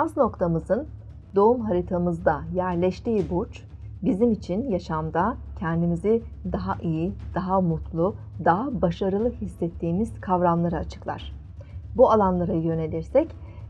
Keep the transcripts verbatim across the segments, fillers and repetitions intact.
Şans noktamızın doğum haritamızda yerleştiği burç, bizim için yaşamda kendimizi daha iyi, daha mutlu, daha başarılı hissettiğimiz kavramları açıklar. Bu alanlara yönelirsek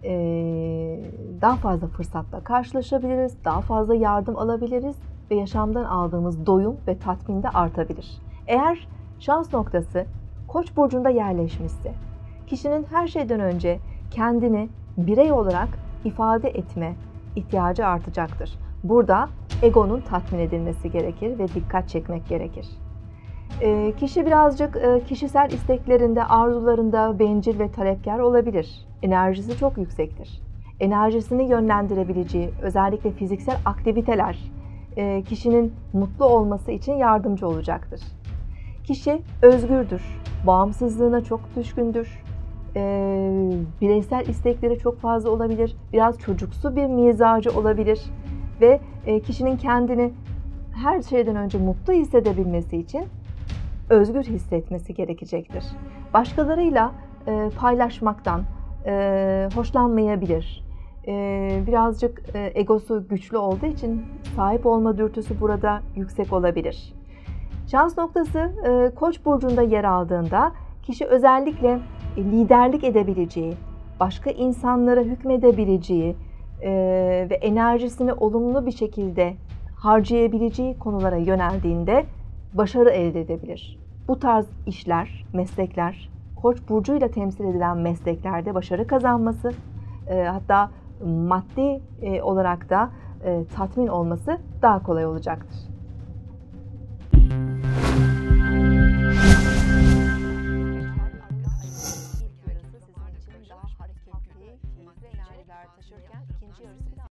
daha fazla fırsatla karşılaşabiliriz, daha fazla yardım alabiliriz ve yaşamdan aldığımız doyum ve tatmin de artabilir. Eğer şans noktası Koç burcunda yerleşmişse, kişinin her şeyden önce kendini birey olarak ifade etme ihtiyacı artacaktır. Burada egonun tatmin edilmesi gerekir ve dikkat çekmek gerekir. E, kişi birazcık e, kişisel isteklerinde, arzularında bencil ve talepkar olabilir. Enerjisi çok yüksektir. Enerjisini yönlendirebileceği, özellikle fiziksel aktiviteler e, kişinin mutlu olması için yardımcı olacaktır. Kişi özgürdür, bağımsızlığına çok düşkündür. E, bireysel istekleri çok fazla olabilir, biraz çocuksu bir mizacı olabilir ve e, kişinin kendini her şeyden önce mutlu hissedebilmesi için özgür hissetmesi gerekecektir. Başkalarıyla e, paylaşmaktan e, hoşlanmayabilir. E, birazcık e, egosu güçlü olduğu için sahip olma dürtüsü burada yüksek olabilir. Şans noktası e, Koç burcunda yer aldığında kişi özellikle liderlik edebileceği, başka insanlara hükmedebileceği e, ve enerjisini olumlu bir şekilde harcayabileceği konulara yöneldiğinde başarı elde edebilir. Bu tarz işler, meslekler, Koç burcuyla temsil edilen mesleklerde başarı kazanması, e, hatta maddi e, olarak da e, tatmin olması daha kolay olacaktır. İlk yarısı sizin için daha hareketli, keyifli enerjiler taşırken ikinci yarısı